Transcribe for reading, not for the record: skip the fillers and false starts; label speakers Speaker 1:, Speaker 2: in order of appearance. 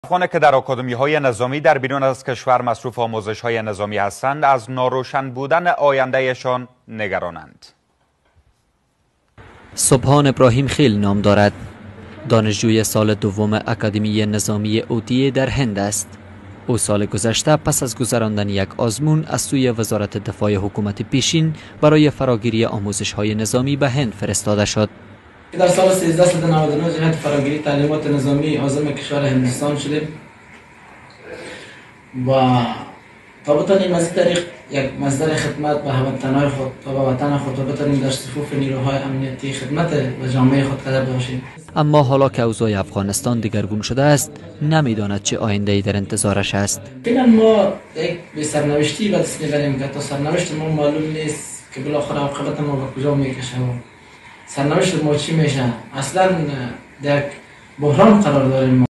Speaker 1: افغان که در آکادمی‌های نظامی در بیرون از کشور مصروف آموزش‌های نظامی هستند از ناروشن بودن آیندهشان نگرانند.
Speaker 2: سبحان ابراهیم خیل نام دارد. دانشجوی سال دوم اکادمی نظامی اوتیه در هند است. او سال گذشته پس از گذراندن یک آزمون از سوی وزارت دفاع حکومت پیشین برای فراگیری آموزش‌های نظامی به هند فرستاده شد.
Speaker 3: در سال 1399 جهت فراگیری تعلیمات نظامی عازم کشور هندوستان شدیم و تا بتانیم از این طریق یک مصدر خدمت به هموطنان خود و به وطن خود و بتانیم در صفوف نیروهای امنیتی خدمت و جامعه خود قدم باشیم.
Speaker 2: اما حالا که اوضاع افغانستان دگرگون شده است، نمیداند چه آینده‌ای در انتظارش است.
Speaker 3: فعلا ما یک به سرنوشتی به دست میبریم که تا سرنوشت ما معلوم نیست که بالاخره عاقبت ما به کجا میکشه و سرنوشت ما چی میشه. اصلا در یک بحران قرار داریم.